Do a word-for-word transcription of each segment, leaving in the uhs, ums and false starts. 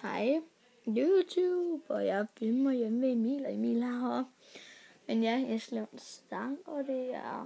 Hej, YouTube, og jeg filmer hjemme ved Emil, og Emil er heroppe. Men ja, jeg skal lave en sang, og det er...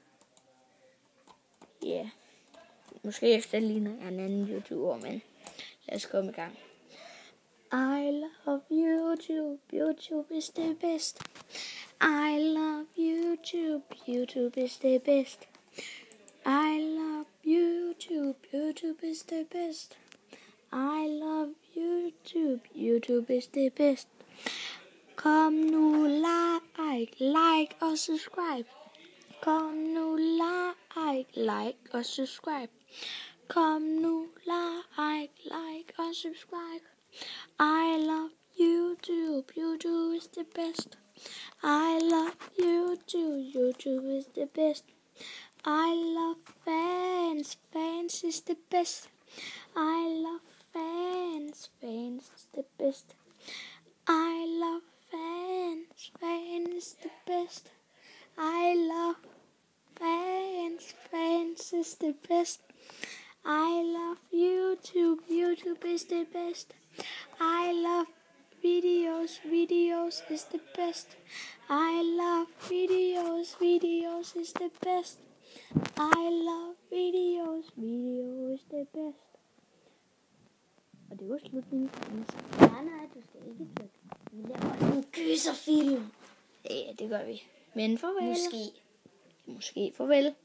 Ja, yeah. Måske efter lige når jeg er en anden YouTuber, men lad os komme i gang. I love YouTube, YouTube is the best. I love YouTube, YouTube is the best. I love YouTube, YouTube is the best. I love YouTube, YouTube is the best. Kom nu, like, like og subscribe. Kom nu, like, like og subscribe. Kom nu, like, like og subscribe. I love YouTube, YouTube is the best. I love YouTube, YouTube is the best. I love fans, fans is the best. I love fans, fans is the best. I love fans, fans is the best. I love fans, fans is the best. I love YouTube, YouTube is the best. I love videos, videos is the best. I love videos, videos is the best. I love videos, videos is the best. Og det var slutningen. Nej, nej, du skal ikke trykke. Vi laver en gyserfilm. Ja, det gør vi. Men farvel. Måske. Måske farvel.